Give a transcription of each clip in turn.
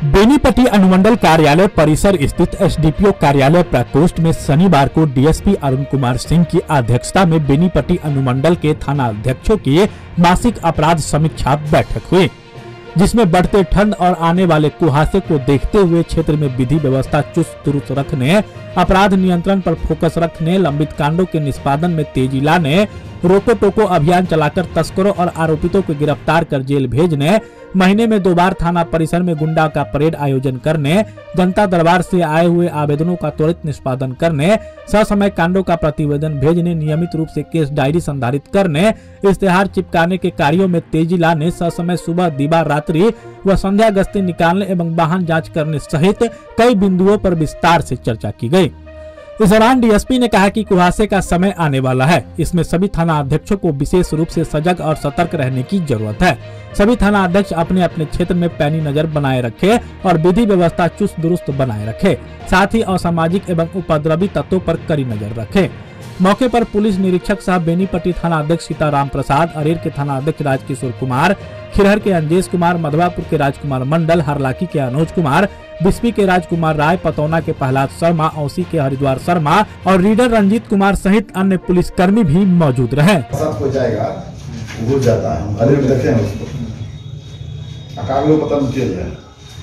बेनीपट्टी अनुमंडल कार्यालय परिसर स्थित एसडीपीओ कार्यालय प्रकोष्ठ में शनिवार को डीएसपी अरुण कुमार सिंह की अध्यक्षता में बेनीपट्टी अनुमंडल के थाना अध्यक्षों की मासिक अपराध समीक्षा बैठक हुई, जिसमें बढ़ते ठंड और आने वाले कुहासे को देखते हुए क्षेत्र में विधि व्यवस्था चुस्त दुरुस्त रखने, अपराध नियंत्रण पर फोकस रखने, लंबित कांडों के निष्पादन में तेजी लाने, रोको टोको अभियान चलाकर तस्करों और आरोपितों को गिरफ्तार कर जेल भेजने, महीने में 2 बार थाना परिसर में गुंडा का परेड आयोजन करने, जनता दरबार से आए हुए आवेदनों का त्वरित निष्पादन करने, ससमय कांडों का प्रतिवेदन भेजने, नियमित रूप से केस डायरी संधारित करने, इश्तेहार चिपकाने के कार्यों में तेजी लाने, ससमय सुबह दिवा रात्रि व संध्या गश्ती निकालने एवं वाहन जांच करने सहित कई बिंदुओं पर विस्तार से चर्चा की गई। इस दौरान डीएसपी ने कहा कि कुहासे का समय आने वाला है, इसमें सभी थाना अध्यक्षों को विशेष रूप से सजग और सतर्क रहने की जरूरत है। सभी थाना अध्यक्ष अपने अपने क्षेत्र में पैनी नजर बनाए रखे और विधि व्यवस्था चुस्त दुरुस्त बनाए रखे, साथ ही असामाजिक एवं उपद्रवी तत्वों पर कड़ी नजर रखे। मौके पर पुलिस निरीक्षक साहब बेनीपट्टी थाना अध्यक्ष सीताराम प्रसाद, अरेर के थाना अध्यक्ष राजकिशोर कुमार, खिरहर के अंजेश कुमार, मधवापुर के राजकुमार मंडल, हरलाखी के अनुज कुमार, बिस्पी के राजकुमार राय, पतौना के प्रहलाद शर्मा, औसी के हरिद्वार शर्मा और रीडर रंजीत कुमार सहित अन्य पुलिसकर्मी भी मौजूद रहे। सब हो जाएगा, भूल जाता है, अरे देखे हैं उसको अकागलो पता नहीं चल जाए।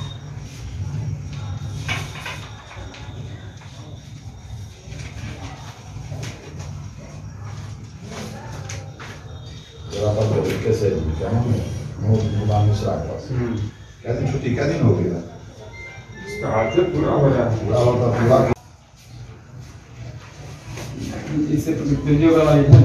कैसे क्या नाम है मुबान मिश्रा के पास क्या दिन छुट्टी क्या दिन हो गया आज से पूरा हो रहा है इससे वीडियो वाला है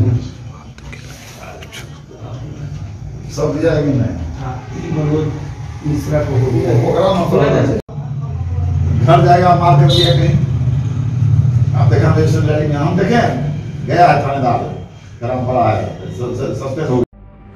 सब जाएगी नहीं। हां मनोज मिश्रा को हो गया घर जाएगा मार कर दिया कहीं आप देखा पेशेंट लड़ी में हम देखे गया है थानेदार गरम पड़ा है सस्पेंड हो।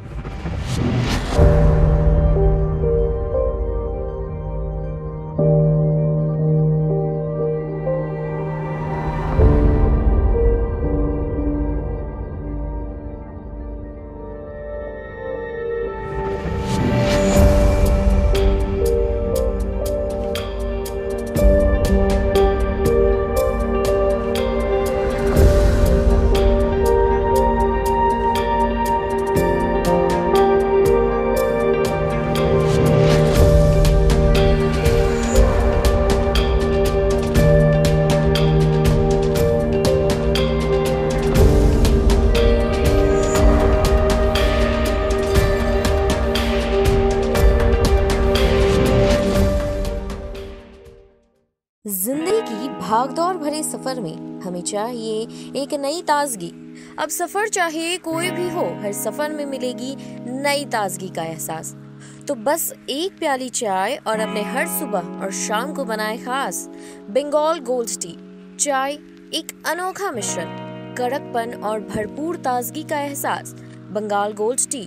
जिंदगी की भागदौड़ भरे सफर में हमें चाहिए एक नई ताजगी। अब सफर चाहे कोई भी हो, हर सफर में मिलेगी नई ताजगी का एहसास। तो बस एक प्याली चाय और अपने हर सुबह और शाम को बनाए खास बंगाल गोल्ड टी। चाय एक अनोखा मिश्रण, कड़कपन और भरपूर ताजगी का एहसास। Bengal gold tea.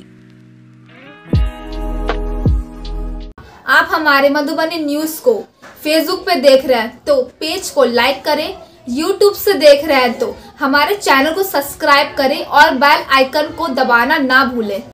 आप हमारे मधुबनी न्यूज को फेसबुक पे देख रहे हैं तो पेज को लाइक करें, यूट्यूब से देख रहे हैं तो हमारे चैनल को सब्सक्राइब करें और बेल आइकन को दबाना ना भूलें।